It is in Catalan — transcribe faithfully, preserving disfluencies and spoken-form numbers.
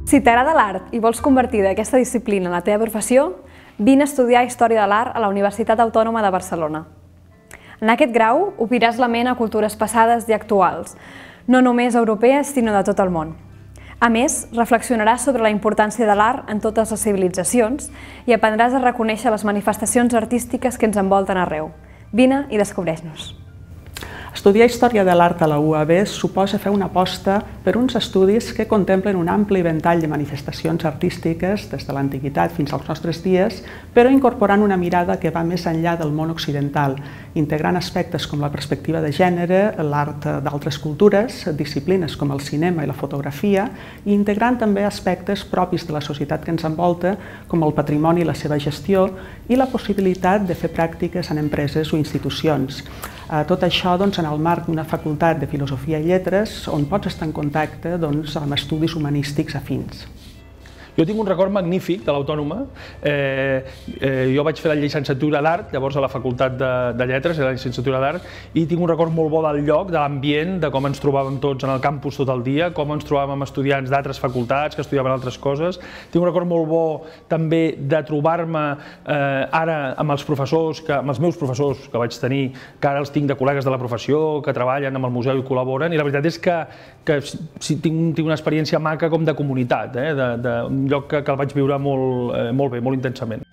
Si t'agrada l'art i vols convertir aquesta disciplina en la teva professió, vine a estudiar Història de l'Art a la Universitat Autònoma de Barcelona. En aquest grau obriràs la ment a cultures passades i actuals, no només europees, sinó de tot el món. A més, reflexionaràs sobre la importància de l'art en totes les civilitzacions i aprendràs a reconèixer les manifestacions artístiques que ens envolten arreu. Vine i descobreix-nos. Estudiar Història de l'Art a la U A B suposa fer una aposta per uns estudis que contemplen un ampli ventall de manifestacions artístiques des de l'antiguitat fins als nostres dies, però incorporant una mirada que va més enllà del món occidental, integrant aspectes com la perspectiva de gènere, l'art d'altres cultures, disciplines com el cinema i la fotografia, i integrant també aspectes propis de la societat que ens envolta, com el patrimoni i la seva gestió, i la possibilitat de fer pràctiques en empreses o institucions. Tot això en el marc d'una facultat de Filosofia i Lletres on pots estar en contacte amb estudis humanístics afins. Jo tinc un record magnífic de l'Autònoma. Jo vaig fer la llicenciatura d'Art, llavors a la Facultat de Lletres, la llicenciatura d'Art, i tinc un record molt bo del lloc, de l'ambient, de com ens trobàvem tots en el campus tot el dia, com ens trobàvem amb estudiants d'altres facultats que estudiaven altres coses. Tinc un record molt bo també de trobar-me ara amb els professors, amb els meus professors que vaig tenir, que ara els tinc de col·legues de la professió, que treballen amb el museu i col·laboren, i la veritat és que tinc una experiència maca com de comunitat, un lloc que el vaig viure molt bé, molt intensament.